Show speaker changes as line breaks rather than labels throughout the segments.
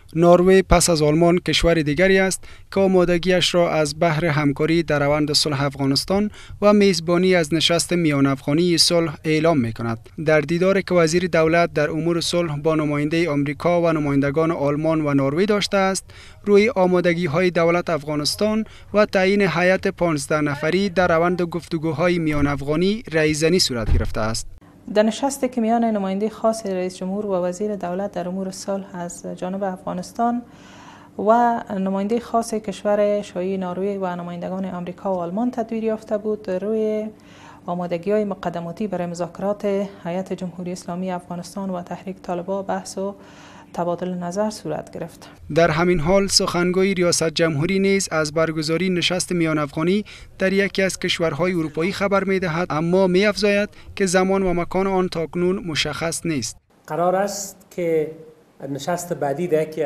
ناروی پس از آلمان کشور دیگری است که آمادگیش را از بحر همکاری در روند صلح افغانستان و میزبانی از نشست میان افغانی صلح اعلام می کند. در دیداری که وزیر دولت در امور صلح با نماینده آمریکا و نمایندگان آلمان و ناروی داشته است، روی آمادگی های دولت افغانستان و تعیین هیئت 15 نفری در روند گفتگوهای میان افغانی رایزنی صورت گرفته است.
در نشستی که میان نماینده خاص رئیس جمهور و وزیر دولت در امور صلح از جانب افغانستان و نماینده خاص کشور شاهی ناروی و نمایندگان آمریکا و آلمان تدویر یافته بود، روی آمادگی‌های مقدماتی برای مذاکرات هیئت جمهوری اسلامی افغانستان و تحریک طالبان بحث و تبادل نظر صورت گرفت.
در همین حال سخنگوی ریاست جمهوری نیز از برگزاری نشست میان افغانی در یکی از کشورهای اروپایی خبر می‌دهد، اما می‌افزاید که زمان و مکان آن تاکنون مشخص نیست.
قرار است که نشست بعدی در یکی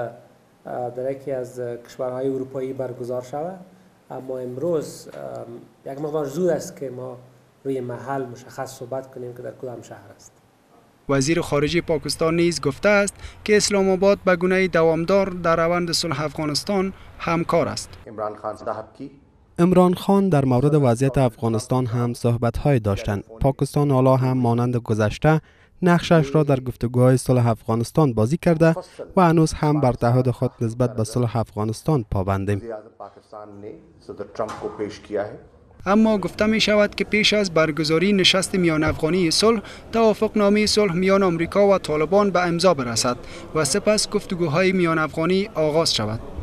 از کشورهای اروپایی برگزار شود، اما امروز یک مقدار زود است که ما روی محل مشخص صحبت کنیم که در کدام شهر است.
وزیر خارجه پاکستان نیز گفته است که اسلام آباد به گونه دوامدار در روند صلح افغانستان همکار است.
عمران خان در مورد وضعیت افغانستان هم صحبت‌های داشتند. پاکستان حالا هم مانند گذشته نقشش را در گفتگوهای صلح افغانستان بازی کرده و هنوز هم بر تعهد خود نسبت به صلح افغانستان پابندیم.
اما گفته می شود که پیش از برگزاری نشست میان افغانی صلح، توافقنامه صلح میان آمریکا و طالبان به امضا برسد و سپس گفتگوهای میان افغانی آغاز شود.